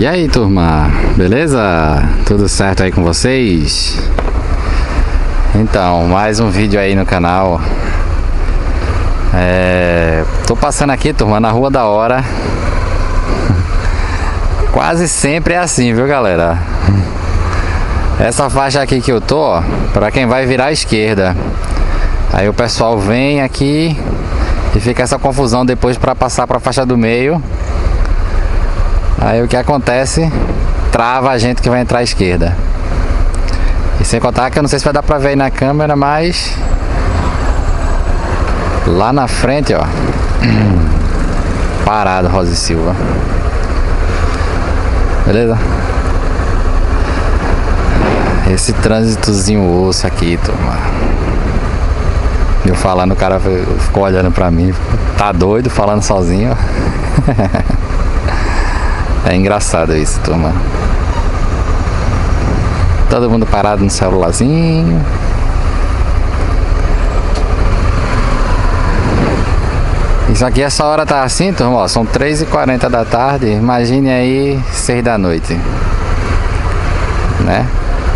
E aí, turma, beleza? Tudo certo aí com vocês? Então, mais um vídeo aí no canal. Tô passando aqui, turma, na Rua da Hora. Quase sempre é assim, viu, galera? Essa faixa aqui que eu tô, ó, pra quem vai virar à esquerda. Aí o pessoal vem aqui e fica essa confusão depois pra passar pra faixa do meio. Aí o que acontece? Trava a gente que vai entrar à esquerda. E sem contar que eu não sei se vai dar pra ver aí na câmera, mas lá na frente, ó, parado, Rosa e Silva. Beleza? Esse trânsitozinho osso aqui, turma. Eu falando, o cara ficou olhando pra mim. Tá doido falando sozinho. É engraçado isso, turma. Todo mundo parado no celularzinho. Isso aqui, essa hora tá assim, turma, ó, são 3h40 da tarde. Imagine aí 6 da noite, né?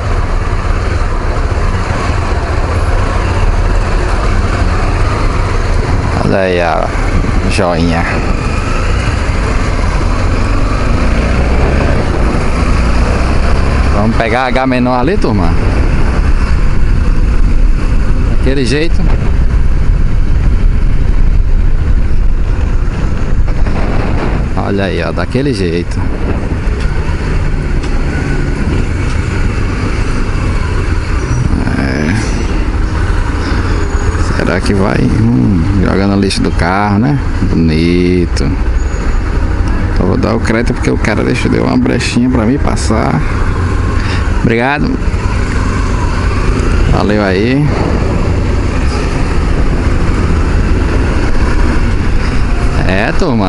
Olha aí a joinha. Vamos pegar a H menor ali, turma. Daquele jeito. Olha aí, ó, daquele jeito. Será que vai? Joga no lixo do carro, né? Bonito. Então vou dar o crédito porque o cara deu uma brechinha pra mim passar. Obrigado. Valeu aí. Turma,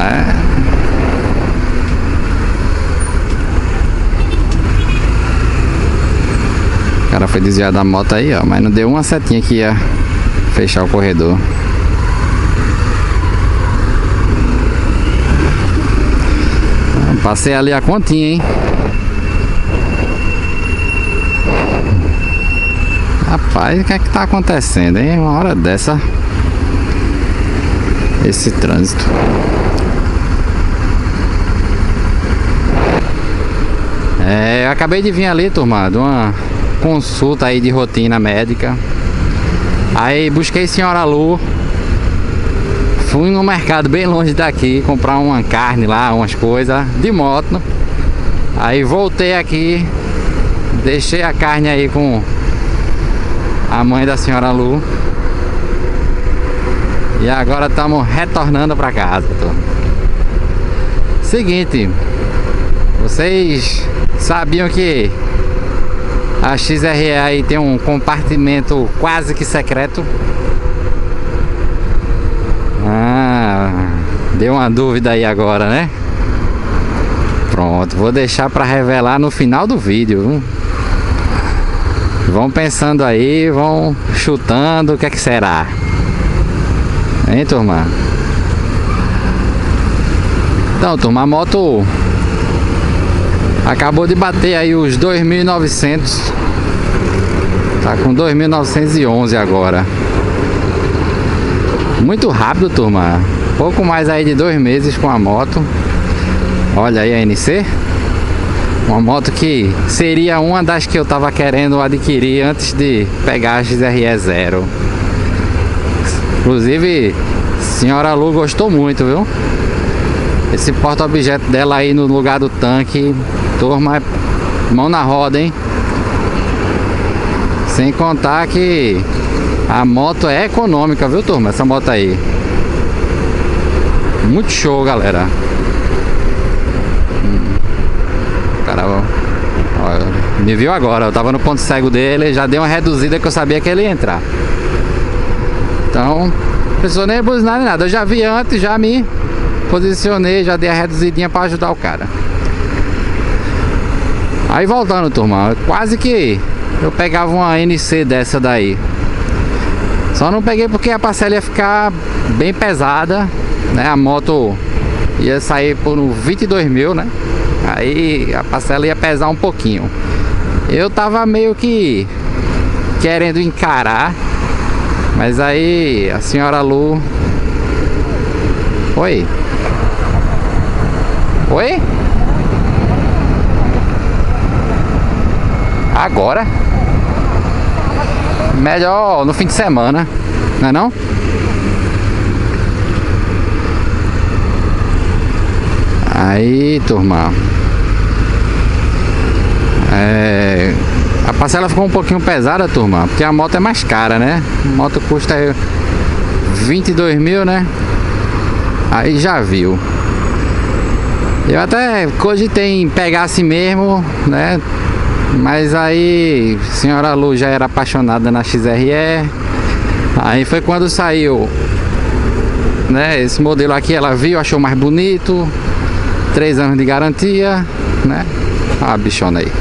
O cara foi desviar da moto aí, ó, mas não deu uma setinha que ia fechar o corredor. Passei ali a continha, hein? Rapaz, o que é que tá acontecendo, hein? Uma hora dessa, esse trânsito. Eu acabei de vir ali, turma, de uma consulta aí de rotina médica. Aí busquei Senhora Lu. Fui no mercado bem longe daqui comprar uma carne lá, umas coisas de moto. Aí voltei aqui, deixei a carne aí com a mãe da Senhora Lu. E agora estamos retornando para casa, turma. Seguinte, vocês sabiam que a XRE aí tem um compartimento quase que secreto? Deu uma dúvida aí agora, né? Pronto, vou deixar para revelar no final do vídeo, viu? Vão pensando aí, vão chutando, o que é que será? Hein, turma? Então, turma, a moto acabou de bater aí os 2.900. Tá com 2.911 agora. Muito rápido, turma. Pouco mais aí de 2 meses com a moto. Olha aí a NC. Uma moto que seria uma das que eu tava querendo adquirir antes de pegar a XRE 0. Inclusive, Senhora Lu gostou muito, viu? Esse porta-objeto dela aí no lugar do tanque. Turma, mão na roda, hein? Sem contar que a moto é econômica, viu, turma? Essa moto aí. Muito show, galera. Cara, ó, me viu agora. Eu tava no ponto cego dele, já dei uma reduzida que eu sabia que ele ia entrar. Então, não precisou nem buzinar nem nada. Eu já vi antes, já me posicionei, já dei a reduzidinha pra ajudar o cara. Aí voltando, turma, quase que eu pegava uma NC dessa daí. Só não peguei porque a parcela ia ficar bem pesada, né? A moto ia sair por 22 mil, né? Aí a parcela ia pesar um pouquinho. Eu tava meio que querendo encarar, mas aí a senhora Lu... Oi? Oi? Agora? Melhor no fim de semana, não é não? Aí, turma, a parcela ficou um pouquinho pesada, turma, porque a moto é mais cara, né? A moto custa 22 mil, né? Aí já viu. Eu até cogitei em pegar assim mesmo, né? Mas aí a senhora Lu já era apaixonada na XRE. Aí foi quando saiu, né, esse modelo aqui, ela viu, achou mais bonito. 3 anos de garantia, né? Olha a bichona aí.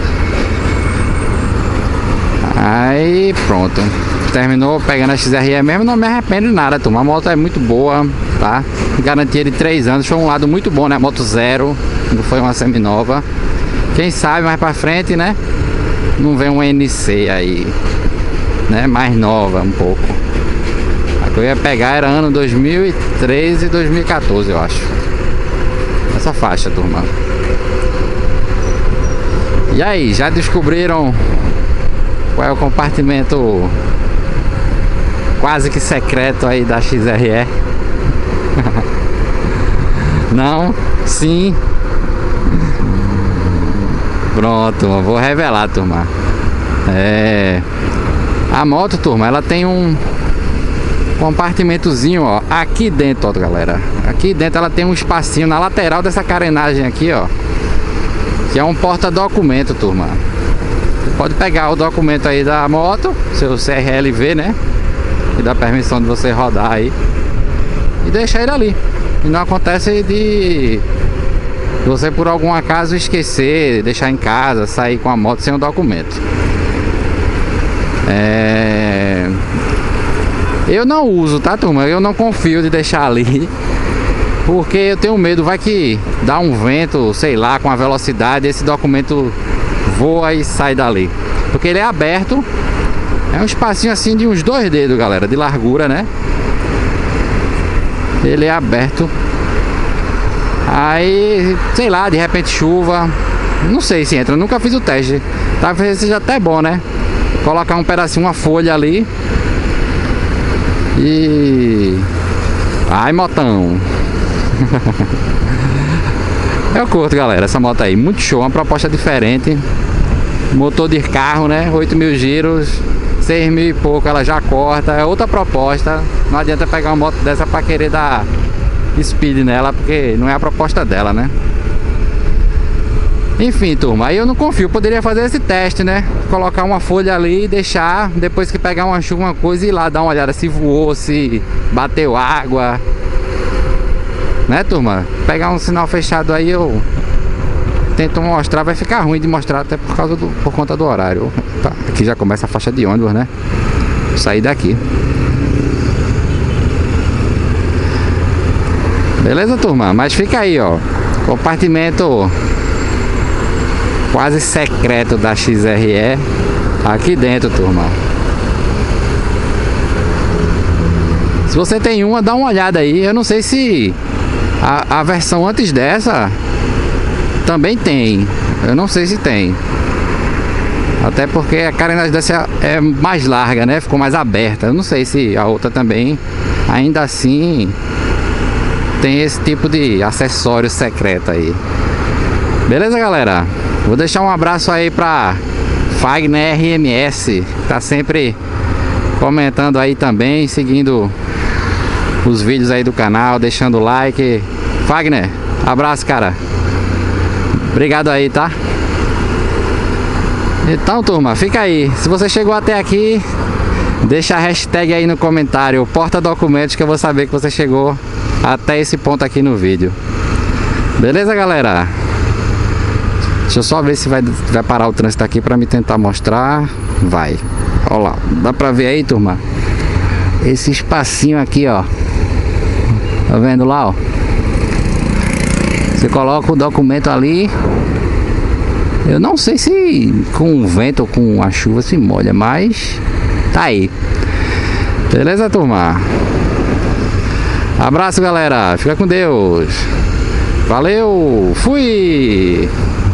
Aí pronto, terminou pegando a XRE mesmo. Não me arrependo de nada, turma. A moto é muito boa, tá? Garantia de 3 anos, foi um lado muito bom, né? Moto zero, não foi uma seminova. Quem sabe mais pra frente, né? Não vem um NC aí, né? Mais nova um pouco. A que eu ia pegar era ano 2013 e 2014, eu acho. Essa faixa, turma. E aí, já descobriram qual é o compartimento quase que secreto aí da XRE? Não? Sim? Pronto, vou revelar, turma. A moto, turma, ela tem um compartimentozinho, ó, aqui dentro, ó, galera. Aqui dentro ela tem um espacinho na lateral dessa carenagem aqui, ó, que é um porta-documento, turma. Você pode pegar o documento aí da moto, seu CRLV, né, que dá permissão de você rodar aí, e deixar ele ali. E não acontece de você por algum acaso esquecer, deixar em casa, sair com a moto sem o documento. Eu não uso, tá, turma? Eu não confio de deixar ali, porque eu tenho medo, vai que dá um vento, sei lá, com a velocidade, esse documento voa e sai dali. Porque ele é aberto, é um espacinho assim de uns 2 dedos, galera, de largura, né? Ele é aberto. Aí, sei lá, de repente chuva, não sei se entra, nunca fiz o teste. Talvez seja até bom, né? Colocar um pedacinho, uma folha ali. E... ai, motão. Eu curto, galera, essa moto aí, muito show, uma proposta diferente. Motor de carro, né, 8 mil giros, 6 mil e pouco, ela já corta. É outra proposta. Não adianta pegar uma moto dessa pra querer dar speed nela, porque não é a proposta dela, né? Enfim, turma, aí eu não confio. Poderia fazer esse teste, né? Colocar uma folha ali e deixar, depois que pegar uma chuva, uma coisa, ir lá dar uma olhada se voou, se bateu água, né, turma? Pegar um sinal fechado aí, eu tento mostrar, vai ficar ruim de mostrar, até por conta do horário. Tá, aqui já começa a faixa de ônibus, né? Vou sair daqui. Beleza, turma? Mas fica aí, ó, compartimento quase secreto da XRE aqui dentro, turma. Se você tem uma, dá uma olhada aí. Eu não sei se a versão antes dessa também tem. Eu não sei se tem. Até porque a carenagem dessa é mais larga, né? Ficou mais aberta. Eu não sei se a outra também, ainda assim, tem esse tipo de acessório secreto aí. Beleza, galera? Vou deixar um abraço aí pra Fagner RMS, tá sempre comentando aí também, seguindo os vídeos aí do canal, deixando like. Fagner, abraço, cara. Obrigado aí, tá? Então, turma, fica aí. Se você chegou até aqui, deixa a hashtag aí no comentário, porta documentos, que eu vou saber que você chegou até esse ponto aqui no vídeo. Beleza, galera? Deixa eu só ver se vai parar o trânsito aqui pra me tentar mostrar. Vai. Olha lá. Dá pra ver aí, turma? Esse espacinho aqui, ó. Tá vendo lá, ó? Você coloca o documento ali. Eu não sei se com o vento ou com a chuva se molha, mas tá aí. Beleza, turma? Abraço, galera. Fica com Deus. Valeu. Fui.